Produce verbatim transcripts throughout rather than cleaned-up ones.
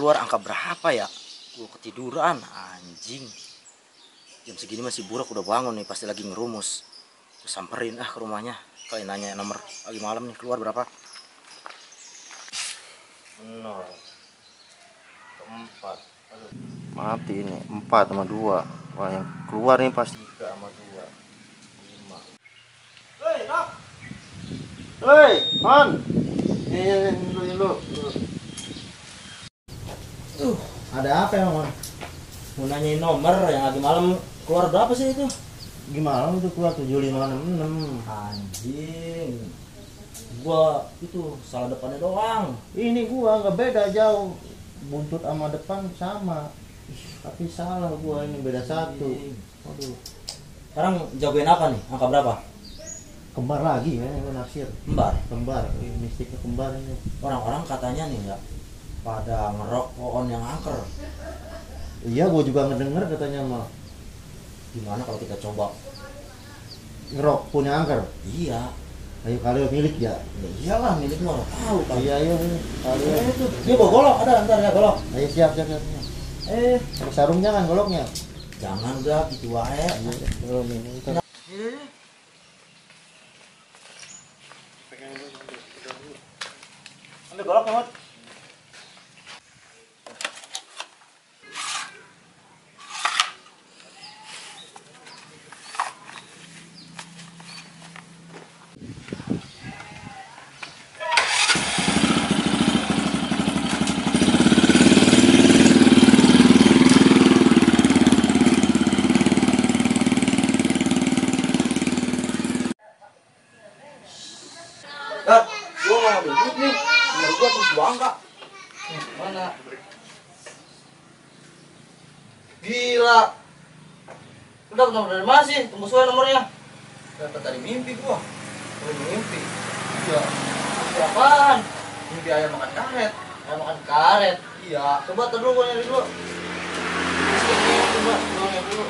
keluar angka berapa ya? Gue ketiduran anjing. Jam segini masih burak udah bangun nih, pasti lagi ngerumus. Gue samperin ah ke rumahnya, kali nanya nomor lagi malam nih keluar berapa? Nol, empat, mati ini empat sama dua. Wah yang keluar nih pasti tiga sama dua, lima. Hei, nak. Hei, man. Nih, dulu, dulu. Uh, ada apa ya, man? Mau nanyain nomor yang lagi malam keluar berapa sih itu? Gimana itu keluar tujuh lima enam enam. Anjing. Gua itu salah depannya doang. Ini gua nggak beda jauh. Buntut sama depan sama. Tapi salah gua, ini beda satu. Waduh. Sekarang jagoin apa nih? Angka berapa? Kembar lagi ya, gua naksir. Kembar. Kembar. Ini mistiknya kembar ini. Orang-orang katanya nih enggak pada ngerok pohon yang angker. Iya, gua juga ngedenger katanya mah. Gimana kalau kita coba ngerok punya angker? Iya. Ayo kali milik ya. Ya iyalah milik lo tahu kan. Iya iya iya. Kali itu. Dia bawa golok ada ntar ya golok. Ayo siap siap siap. Eh, pakai sarung jangan goloknya. Jangan gak gitu wae. Belum ini. Ambil goloknya, Mot. Kak, gua mau ngambil duit nih. Nomor gua terus buang kak. Mana? Gila. Udah nomor dari mana sih? Tunggu sesuai nomornya. Ternyata tadi mimpi gua. Gua mimpi. Iya. Mimpi apaan? Mimpi ayam makan karet. Ayam makan karet. Iya. Coba tar dulu gua nyari dulu. Coba, gua nyari dulu.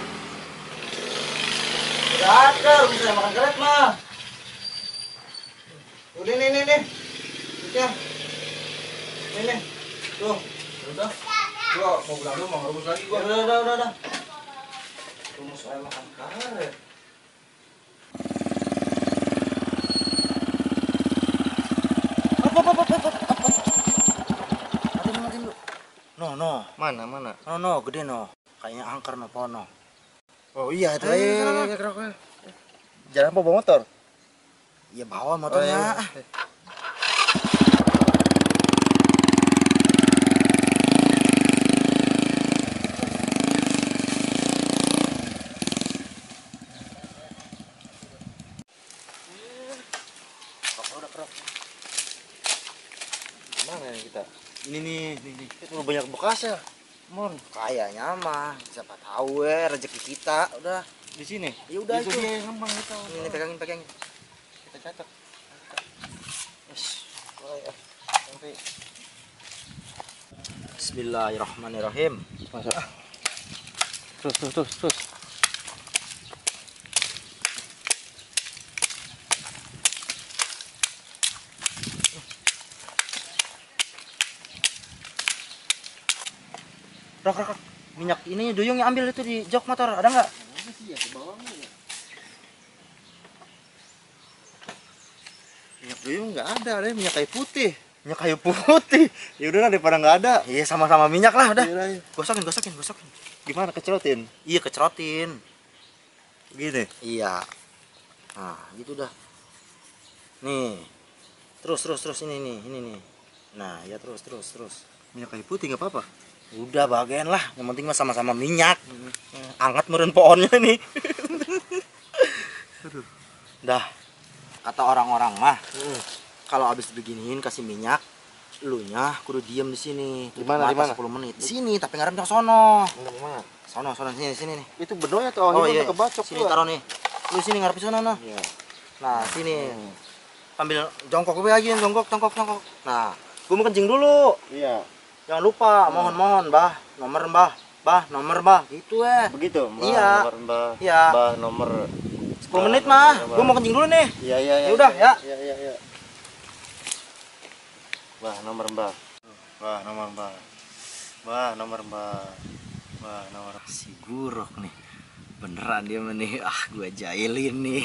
Udah ada, bisa ayam makan karet mah. Udah nih nih nih, ya, nih nih, tuh, udah, gua mau pulang dulu mau ngerebus lagi gua. Udah udah udah udah. Tunggu soal makan karet. Apa apa apa apa apa. Matiin matiin dulu. No no, mana mana? No no, gede no, kayaknya angker no pono. Oh iya, itu aja. Jalan apa bawa motor? Ya bawa motornya. Oh, iya. Gimana nih kita? Ini nih, nih, nih. Itu banyak bekasnya. Mon, kayaknya mah siapa tahu ya rezeki kita udah di sini. Ya udah itu. Gampang gitu. Ini pegangin pegangin. Kita catat. Bismillahirrahmanirrahim. Masuk. Terus terus terus terus. Rak rak rak. Minyak ini duyungnya ambil itu di jok motor, ada nggak? Iya, ke bawahnya ya. Minyak duyung nggak ada, ada minyak kayu putih. Minyak kayu putih. Ya udah daripada nggak ada. Iya sama-sama minyak lah udah. Iya, gosokin gosokin gosokin. Gimana kecerotin? Iya kecerotin. Gini. Iya. Nah gitu dah. Nih. Terus terus terus ini nih ini nih. Nah ya terus terus terus. Minyak kayu putih nggak apa-apa. Udah bagian lah. Yang penting mah sama-sama minyak. Hmm. Anget meren pohonnya nih. Aduh. Dah. Kata orang-orang mah, hmm. kalau habis beginiin kasih minyak, elunya kudu diem di sini. Di mana di mana? sepuluh menit. Sini, tapi ngarep ke sono. Enggak mana? Sono, sono sini sini nih. Itu bedonya tuh, oh, iya. Kebacok sini taruh nih. Lu sini ngarep ke sono nah. Iya. Nah, sini. Hmm. Sambil jongkok gue lagi, jongkok, jongkok, jongkok. Nah, gue mau kencing dulu. Iya. Jangan lupa, hmm. mohon-mohon, Bah. Nomor, Bah. Bah, nomor, Bah. Gitu eh. Begitu, Mbah. Iya. Nomor, Mbah. Iya. Bah, nomor sepuluh menit mah, gue mau kencing dulu nih. Iya iya iya. Ya udah ya. Iya iya iya. Bah nomor Mbah. Bah nomor Mbah. Wah, nomor mbak. Wah, nomor si Gurok nih. Beneran dia nih. Ah, gue jailin nih.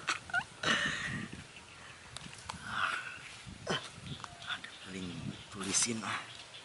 Ada paling tulisin ah.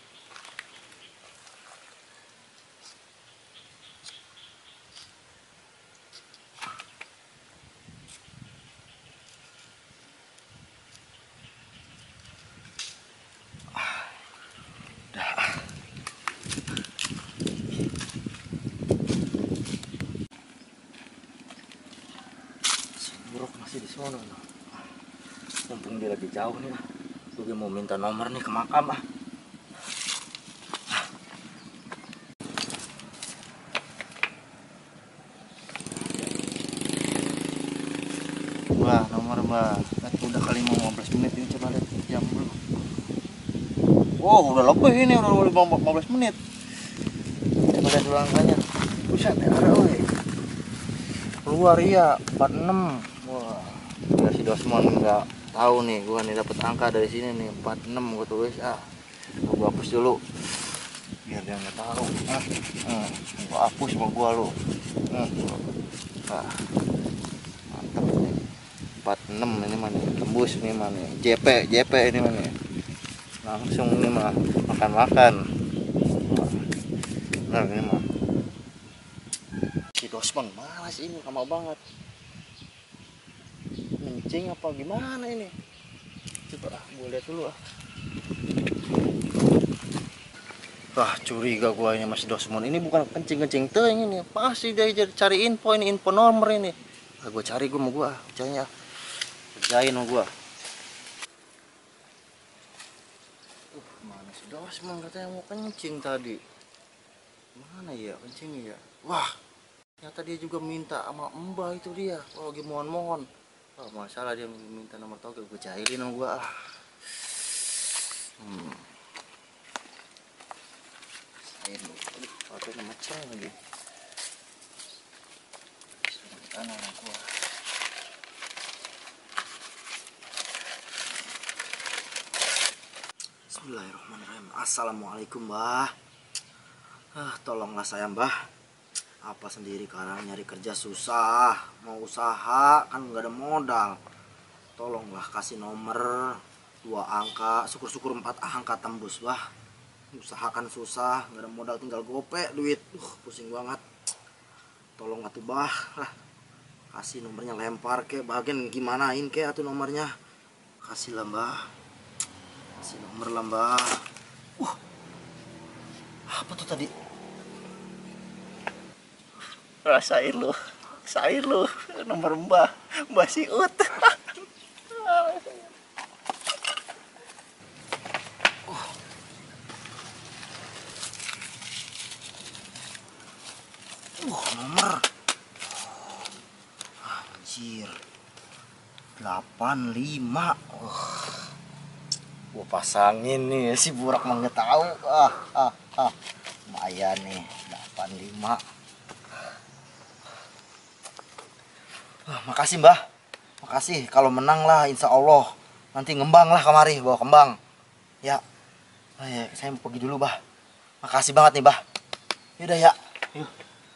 Buruk masih di sana. Mumpung dia lagi jauh nih, gue mau minta nomor nih ke makam ah. Wah, nomor mbak. Udah kali mau lima belas menit ini, coba lihat jam dulu. Wow, udah lebih ini, udah lima belas menit. Coba lihat dulu angkanya. Buset, ada weh. Keluar iya, empat puluh enam. Wah, ya si Dosmon nggak tahu nih, gua nih dapat angka dari sini nih, empat puluh enam gua tulis ah. Gua hapus dulu. Biar dia nggak tahu. Ah, hmm. Gua hapus sama gua lu. Hmm. Ah. Mantap nih. empat puluh enam ini mah nih, tembus nih mah nih. J P, J P ini mah nih. Langsung ini mah makan-makan. Nah, ini mah. Si Dosmon mana sih ini, lama banget. Kencing apa gimana ini? Coba ah, gue lihat dulu ah. Wah, curiga gua ini Mas Dosmon. Ini bukan kencing-kencing teuing ini. Pasti dia cari info ini, info nomor ini. Ah, gua cari gua mau gua, percaya. Kerjain mau gua. Uh, mana si Dosmon katanya mau kencing tadi. Mana ya kencing ya? Wah, ternyata dia juga minta sama Mbak itu dia. Oh, lagi mohon-mohon. Oh, masalah dia minta nomor toge, gue cahirin sama gua ah. Hmm. Cahirin dulu. Aduh, pakai nama ceng lagi. Sana anak gua. Bismillahirrahmanirrahim. Assalamualaikum, Mbah. Ah, tolonglah saya, Mbah. Apa sendiri karena nyari kerja susah, mau usaha kan nggak ada modal. Tolonglah kasih nomor dua angka, syukur-syukur empat angka tembus, Bah. Usahakan susah, nggak ada modal, tinggal gopek duit. Uh, pusing banget. Tolong atuh, Bah. Lah, kasih nomornya, lempar ke bagian gimanain ke atuh nomornya. Kasih lah, Mbah. Kasih nomor lah, Mbah. Wah. Apa tuh tadi? Rasain lu, sair lu, nomor Mbah, Mbah Siut. Uh, nomor. Anjir. delapan lima. Uh. Gua pasangin nih, si Burak mah nggak tahu. Ah, ah, ah. Lumayan nih, delapan lima. Uh, makasih, Mbah. Makasih. Kalau menang lah, insya Allah nanti ngembang lah kemari, bawa kembang. Ya. Oh, ya, saya mau pergi dulu, Bah. Makasih banget nih, Bah. Yaudah ya. Yuk.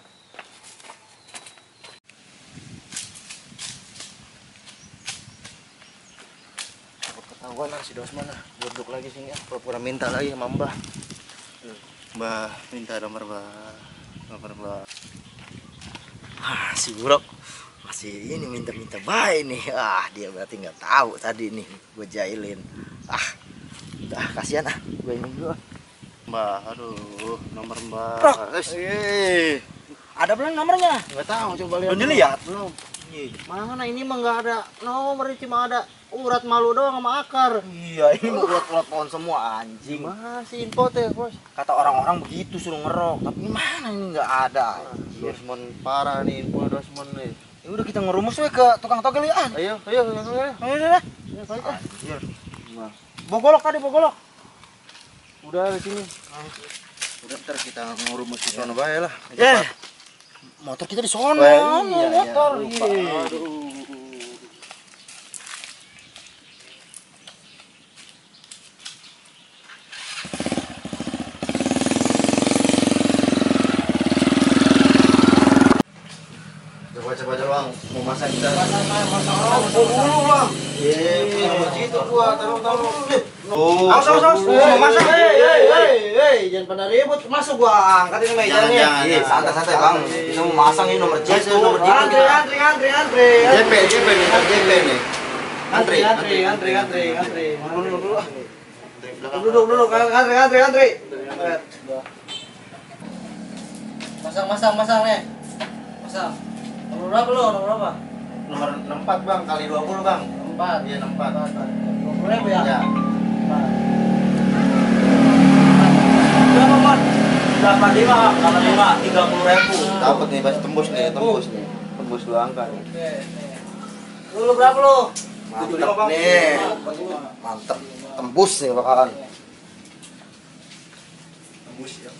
Ketahuan lah si Dosmon lah. Duduk lagi sini ya. Pura-pura minta lagi sama Mbah. Mbah, minta nomor, Mbah. Nomor, Mbah. Ah, si Buruk masih ini minta-minta baik nih. Ah, dia berarti nggak tahu tadi nih gue jailin. Ah, udah kasihan ah, gue ini dulu. Mbak, aduh, nomor Mbak. Eh, ada belum nomornya? Nggak tahu, coba lihat. Belum dilihat belum. Mana ini mah nggak ada nomor, cuma ada urat malu doang sama akar. Iya, ini mau urat-urat pohon semua anjing. Masih info teh, Bos. Kata orang-orang begitu suruh ngerok, tapi mana ini nggak ada. Dosmon parah nih, info Dosmon nih. Ya udah kita ngerumus we ke tukang togel ya. Ayo, ayo, ayo, ayo. Ayo dah. Ya balik ah. Iya. Bogolok tadi, bogolok. Udah di sini. Udah ntar kita ngerumus di sono bae lah. Eh. Motor kita di sono. Iya, motor. Iya. Aduh. baca-baca doang. Mau masak kita. Masak, masak. Dulu, Bang. Iya, punya situ gua, taruh-taruh. Oh, awas, awas, awas. Mau masak. Hei, hei, hei, hei, jangan pada ribut. Masuk gua angkat ini mejanya. Jangan, Iya, santai-santai, Bang. Kita mau masang ini nomor jitu, nomor jitu. Antri, antri, antri, antri. J P, J P nih, J P nih. Antri, antri, antri, antri, antri. Duduk, duduk. Duduk, duduk, antri, antri, antri. Masang, masang, masang nih. Masang. Nomor berapa lo? Nomor berapa? Nomor enam empat Bang, kali dua puluh Bang. Empat. Iya, enam empat. dua puluh ribu ya? Ya. Berapa, Mon? Berapa lima? Kalau lima, tiga puluh ribu. Dapat nih, pasti tembus nih, tembus nih. Tembus dua angka nih. Oke, nih. Dulu berapa lo? Mantap nih. Mantap. Tembus nih bakalan. Tembus ya.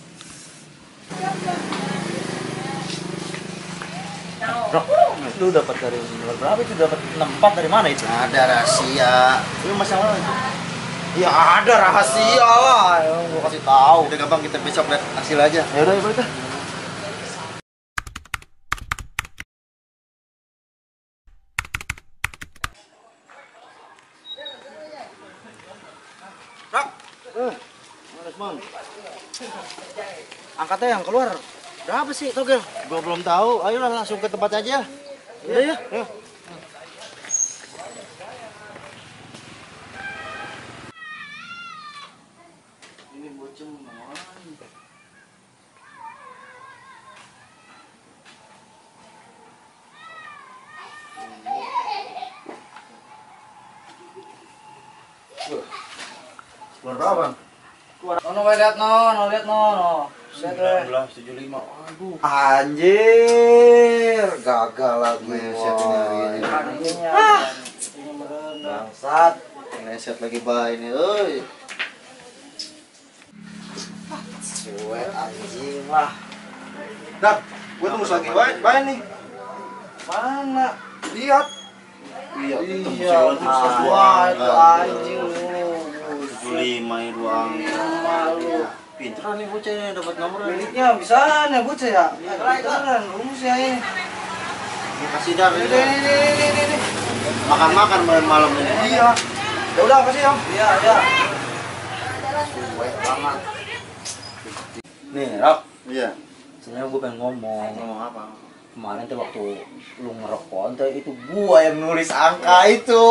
Rok, lu dapat dari nomor berapa itu? Dapat enam empat dari mana itu? Ada rahasia. Lu masalah itu? Ya ada rahasia lah. Gua kasih tahu. Udah gampang, kita besok lihat hasil aja. Ya udah, ya udah. Rak. Eh. Males, Bang. Angkatnya yang keluar. Berapa sih, Togel? Gua belum tahu. Ayolah langsung ke tempat aja. Iya, ya. Ya. Ini bocah mau Keluar berapa, Bang? keluar. Oh, no, lihat no, no, lihat no, no. sembilan belas tujuh puluh lima. Aduh. Anjir, gagal lagi. Meset ini hari ini. Ah, bangsat. Meset lagi bah ini, euy. Cuek anjing lah. Dak, gua tembus lagi bae, bae nih. Mana? Lihat. Iya, Iya, wah itu anjing lu. tujuh puluh lima ini doang. Malu. Pinteran nih bocah ini dapat nomor ini. Miliknya bisa nih bocah ya. Pinteran, rumus ya ini. Kasih dah. Ini, ini, ini, ini, ini. Makan-makan malam-malam ini. Iya. Ya udah kasih ya. Iya, iya. Cuek banget. Nih, Rok. Iya. Sebenarnya gue pengen ngomong. Ngomong apa? Kemarin tuh waktu lu ngerokok tuh itu gua yang nulis angka itu.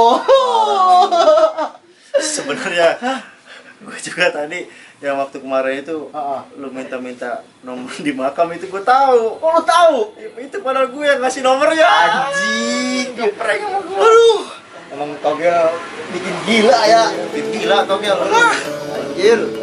Sebenarnya gue juga tadi yang waktu kemarin itu Heeh. lu minta-minta nomor di makam itu gue tahu. Oh, lu tahu? Itu padahal gue yang ngasih nomornya. Anjing. Geprek sama gue. Aduh. Emang Togel bikin gila ya. Bikin gila kau ya. Anjir.